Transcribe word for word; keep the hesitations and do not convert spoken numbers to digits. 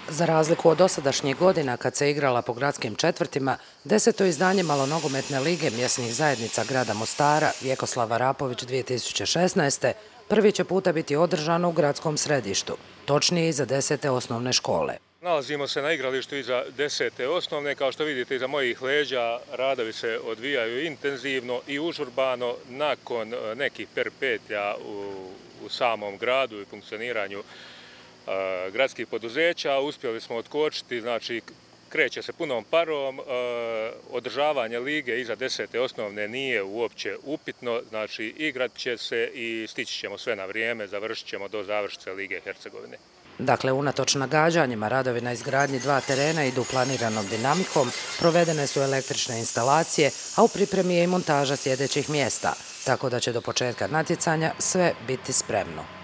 Za razliku od dosadašnjih godina kad se igrala po gradskim četvrtima, deseto izdanje malonogometne lige mjesnih zajednica grada Mostara Vjekoslava Rapović dvije tisuće šesnaeste. prvi će puta biti održano u gradskom središtu, točnije iza desete osnovne škole. Nalazimo se na igralištu iza desete osnovne. Kao što vidite, iza mojih leđa radovi se odvijaju intenzivno i užurbano. Nakon nekih perpetlja u, u samom gradu i funkcioniranju a, gradskih poduzeća uspjeli smo otkočiti, znači kreće se punom parom. A, održavanje lige iza desete osnovne nije uopće upitno, znači igrat će se i stići ćemo sve na vrijeme, završit ćemo do završnice Lige Hercegovine. Dakle, unatoč nagađanjima, radovi na izgradnji dva terena idu planiranom dinamikom, provedene su električne instalacije, a u pripremi je i montaža sljedećih mjesta, tako da će do početka natjecanja sve biti spremno.